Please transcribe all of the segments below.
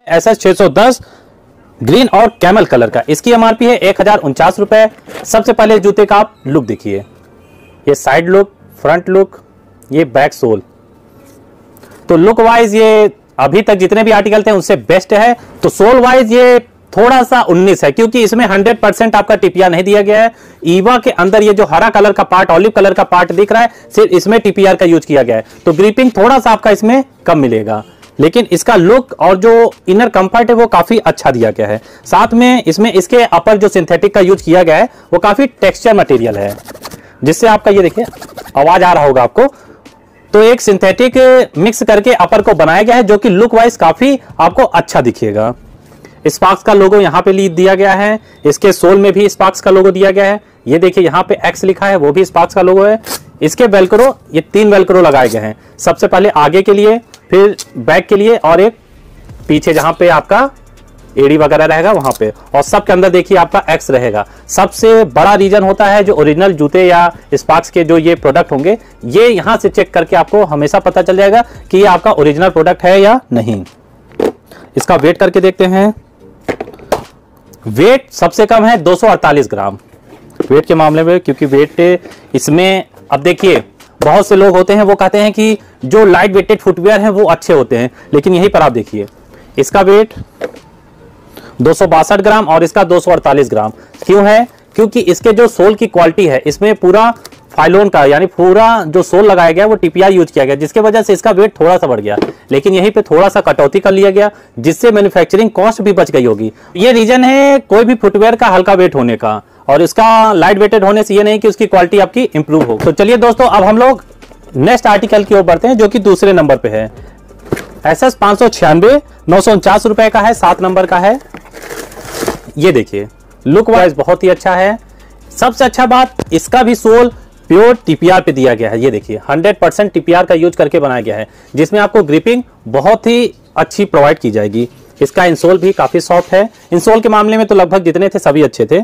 SS610 green और camel colour का। इसकी एमआरपी है 1049 रुपए। सबसे पहले जूते का आप लुक देखिए, ये साइड लुक, फ्रंट लुक, ये बैक सोल। तो लुक वाइज ये अभी तक जितने भी आर्टिकल थे उनसे बेस्ट है। तो सोल वाइज ये थोड़ा सा 19 है, क्योंकि इसमें 100% आपका टीपीआर नहीं दिया गया है। ईवा के अंदर ये जो हरा कलर का पार्ट, ऑलिव कलर का पार्ट दिख रहा है, सिर्फ इसमें टीपीआर का यूज किया गया है। तो ग्रिपिंग थोड़ा सा आपका इसमें कम मिलेगा, लेकिन इसका लुक और जो इनर कंफर्ट है वो काफी अच्छा दिया गया है। साथ में इसमें इसके अपर जो सिंथेटिक का यूज किया गया है वो काफी टेक्सचर मटेरियल है, जिससे आपका ये देखिए आवाज आ रहा होगा आपको। तो एक सिंथेटिक मिक्स करके अपर को बनाया गया है, जो कि लुक वाइज काफी आपको अच्छा दिखेगा। स्पार्क्स का लोगो यहाँ पे दिया गया है, इसके सोल में भी स्पार्क्स का लोगो दिया गया है। ये देखिए यहाँ पे एक्स लिखा है, वो भी स्पार्क्स का लोगो है। इसके वेलक्रो, ये 3 वेलक्रो लगाए गए हैं, सबसे पहले आगे के लिए, फिर बैक के लिए, और एक पीछे जहां पे आपका एडी वगैरह रहेगा वहां पे। और सबके अंदर देखिए आपका एक्स रहेगा। सबसे बड़ा रीजन होता है जो ओरिजिनल जूते या स्पार्क्स के जो ये प्रोडक्ट होंगे, ये यहां से चेक करके आपको हमेशा पता चल जाएगा कि ये आपका ओरिजिनल प्रोडक्ट है या नहीं। इसका वेट करके देखते हैं। वेट सबसे कम है 248 ग्राम वेट के मामले में, क्योंकि वेट इसमें, अब देखिए बहुत से लोग होते हैं वो कहते हैं कि जो लाइट वेटेड फुटवेयर हैं वो अच्छे होते हैं, लेकिन यहीं पर आप देखिए इसका वेट 262 ग्राम और इसका 248 ग्राम। क्यों है? क्योंकि इसके जो सोल की क्वालिटी है, इसमें पूरा फाइलोन का यानी पूरा जो सोल लगाया गया वो टीपीआर यूज किया गया, जिसके वजह से इसका वेट थोड़ा सा बढ़ गया। लेकिन यहीं पे थोड़ा सा कटौती कर लिया गया, जिससे मैन्युफैक्चरिंग कॉस्ट भी बच गई होगी। ये रीजन है कोई भी फुटवेयर का हल्का वेट होने का, और इसका लाइट वेटेड होने से ये नहीं कि उसकी क्वालिटी आपकी इंप्रूव हो। तो चलिए दोस्तों, अब हम लोग नेक्स्ट आर्टिकल की ओर बढ़ते हैं, जो कि दूसरे नंबर पे है। SS 596 949 रुपए का है, 7 नंबर का है। ये देखिए लुक वाइज बहुत ही अच्छा है। सबसे अच्छा बात, इसका भी सोल प्योर टीपीआर पे दिया गया है। ये देखिए 100% टीपीआर का यूज करके बनाया गया है, जिसमें आपको ग्रिपिंग बहुत ही अच्छी प्रोवाइड की जाएगी। इसका इंसोल भी काफी सॉफ्ट है। इंसोल के मामले में तो लगभग जितने थे सभी अच्छे थे।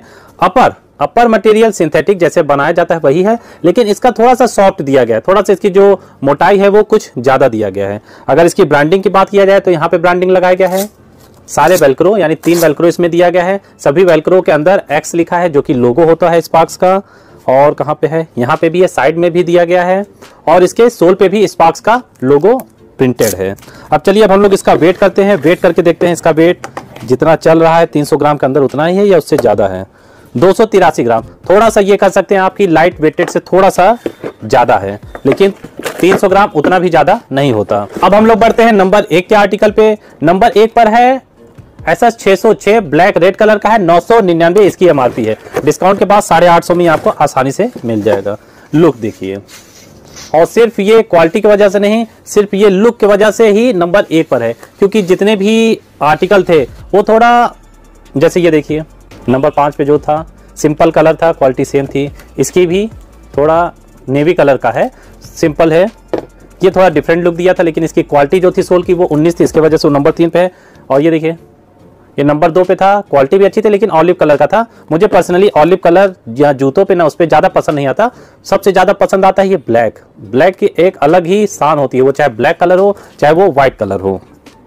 अपर मटेरियल सिंथेटिक जैसे बनाया जाता है वही है, लेकिन इसका थोड़ा सा सॉफ्ट दिया गया है, थोड़ा सा इसकी जो मोटाई है वो कुछ ज्यादा दिया गया है। अगर इसकी ब्रांडिंग की बात किया जाए तो यहाँ पे ब्रांडिंग लगाया गया है। सारे वेलक्रो यानी 3 वेलक्रो इसमें दिया गया है। सभी वेलक्रो के अंदर एक्स लिखा है, जो कि लोगो होता है स्पार्क्स का। और कहाँ पे है? यहाँ पे भी है, साइड में भी दिया गया है, और इसके सोल पे भी स्पार्क्स का लोगो प्रिंटेड है। अब चलिए, अब हम लोग इसका वेट करते हैं। वेट करके देखते हैं इसका वेट जितना चल रहा है 300 ग्राम के अंदर उतना ही है या उससे ज्यादा है। 283 ग्राम, थोड़ा सा ये कह सकते हैं आपकी लाइट वेटेड से थोड़ा सा ज्यादा है, लेकिन 300 ग्राम उतना भी ज्यादा नहीं होता। अब हम लोग बढ़ते हैं नंबर 1 के आर्टिकल पे। नंबर 1 पर है SS 606 ब्लैक रेड कलर का है, 999 इसकी एमआरपी है। डिस्काउंट के बाद 850 में आपको आसानी से मिल जाएगा। लुक देखिए, और सिर्फ ये क्वालिटी की वजह से नहीं, सिर्फ ये लुक की वजह से ही नंबर 1 पर है, क्योंकि जितने भी आर्टिकल थे वो थोड़ा, जैसे ये देखिए नंबर 5 पे जो था सिंपल कलर था, क्वालिटी सेम थी। इसकी भी थोड़ा नेवी कलर का है, सिंपल है। ये थोड़ा डिफरेंट लुक दिया था, लेकिन इसकी क्वालिटी जो थी सोल की वो 19 थी, इसके वजह से वो नंबर 3 पे है। और ये देखिए ये नंबर 2 पे था, क्वालिटी भी अच्छी थी, लेकिन ऑलिव कलर का था। मुझे पर्सनली ऑलिव कलर या जूतों पे ना उस पर ज्यादा पसंद नहीं आता। सबसे ज्यादा पसंद आता है ये ब्लैक। ब्लैक की एक अलग ही शान होती है, वो चाहे ब्लैक कलर हो चाहे वो व्हाइट कलर हो।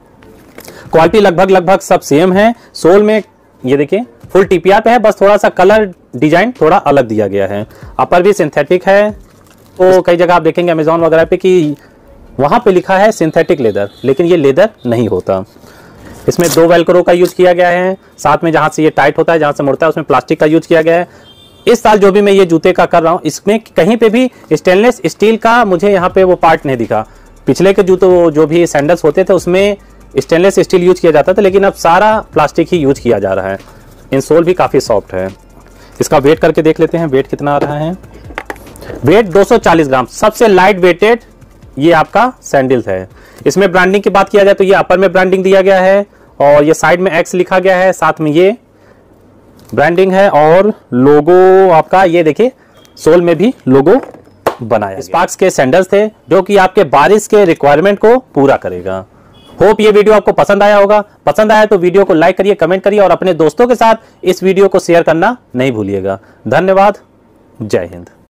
क्वालिटी लगभग सब सेम है। सोल में ये देखिए फुल टीपीआर पे है, बस थोड़ा सा कलर डिजाइन थोड़ा अलग दिया गया है। अपर भी सिंथेटिक है। तो कई जगह आप देखेंगे अमेजोन वगैरह पे कि वहां पे लिखा है सिंथेटिक लेदर, लेकिन ये लेदर नहीं होता। इसमें 2 वेलक्रो का यूज किया गया है। साथ में जहां से ये टाइट होता है, जहां से मुड़ता है, उसमें प्लास्टिक का यूज किया गया है। इस साल जो भी मैं ये जूते का कर रहा हूँ, इसमें कहीं पे भी स्टेनलेस स्टील का मुझे यहाँ पे वो पार्ट नहीं दिखा। पिछले के जूतों जो भी सैंडल्स होते थे उसमें स्टेनलेस स्टील यूज किया जाता था, लेकिन अब सारा प्लास्टिक ही यूज किया जा रहा है। इंसोल भी काफी सॉफ्ट है। इसका वेट करके देख लेते हैं, वेट कितना आ रहा है। वेट 240 ग्राम, सबसे लाइट वेटेड ये आपका सैंडल्स है। इसमें ब्रांडिंग की बात किया जाए तो ये अपर में ब्रांडिंग दिया गया है, और ये साइड में एक्स लिखा गया है, साथ में ये ब्रांडिंग है, और लोगो आपका ये देखिए सोल में भी लोगो बनाया। स्पार्क्स के सैंडल्स थे, जो कि आपके बारिश के रिक्वायरमेंट को पूरा करेगा। होप ये वीडियो आपको पसंद आया होगा। पसंद आया तो वीडियो को लाइक करिए, कमेंट करिए, और अपने दोस्तों के साथ इस वीडियो को शेयर करना नहीं भूलिएगा। धन्यवाद। जय हिंद।